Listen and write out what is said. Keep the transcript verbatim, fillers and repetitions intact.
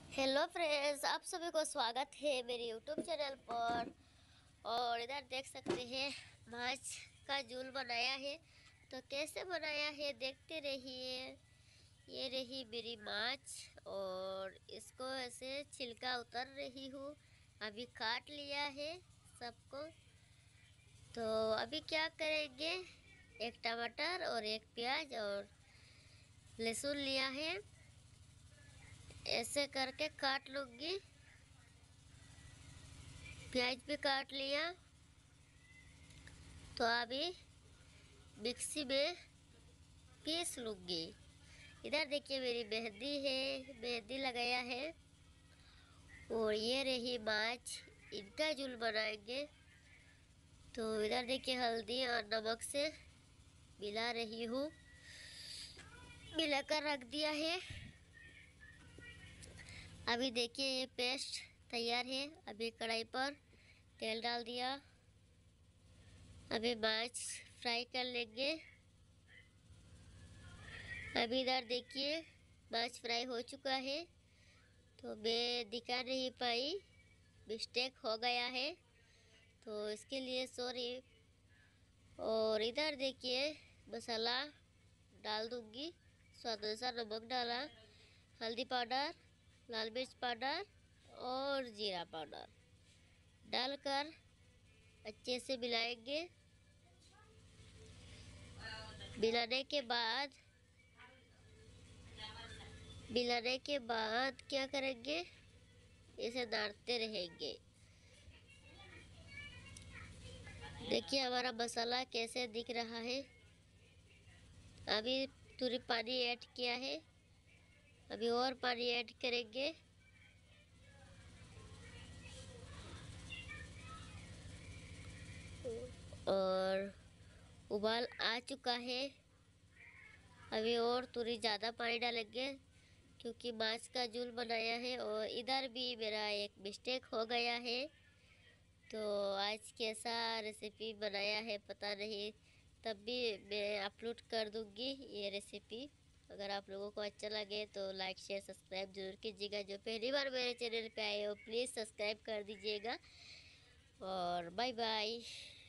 Hello friends, आप सभी को स्वागत है मेरे यूट्यूब चैनल पर। और इधर देख सकते हैं माछ का झोल बनाया है। तो कैसे बनाया है देखते रहिए। ये रही मेरी माछ और इसको ऐसे छिलका उतर रही हूँ। अभी काट लिया है सबको। तो अभी क्या करेंगे, एक टमाटर और एक प्याज और लहसुन लिया है, ऐसे करके काट लूँगी। प्याज भी काट लिया। तो अभी मिक्सी में पीस लूँगी। इधर देखिए मेरी मेहंदी है, मेहंदी लगाया है। और ये रही माछ, इनका झोल बनाएंगे। तो इधर देखिए हल्दी और नमक से मिला रही हूँ, मिलाकर रख दिया है। अभी देखिए ये पेस्ट तैयार है। अभी कढ़ाई पर तेल डाल दिया। अभी माछ फ्राई कर लेंगे। अभी इधर देखिए माछ फ्राई हो चुका है। तो मैं दिखा नहीं पाई, मिस्टेक हो गया है, तो इसके लिए सॉरी। और इधर देखिए मसाला डाल दूंगी। स्वाद अनुसार नमक डाला, हल्दी पाउडर, लाल मिर्च पाउडर और जीरा पाउडर डालकर अच्छे से मिलाएंगे। मिलाने के बाद मिलाने के बाद क्या करेंगे, इसे डालते रहेंगे। देखिए हमारा मसाला कैसे दिख रहा है। अभी थोड़ी पानी ऐड किया है, अभी और पानी ऐड करेंगे। और उबाल आ चुका है। अभी और थोड़ी ज़्यादा पानी डालेंगे क्योंकि माछ का झोल बनाया है। और इधर भी मेरा एक मिस्टेक हो गया है। तो आज कैसा रेसिपी बनाया है पता नहीं, तब भी मैं अपलोड कर दूंगी ये रेसिपी। अगर आप लोगों को अच्छा लगे तो लाइक शेयर सब्सक्राइब जरूर कीजिएगा। जो पहली बार मेरे चैनल पे आए हो प्लीज़ सब्सक्राइब कर दीजिएगा। और बाय बाय।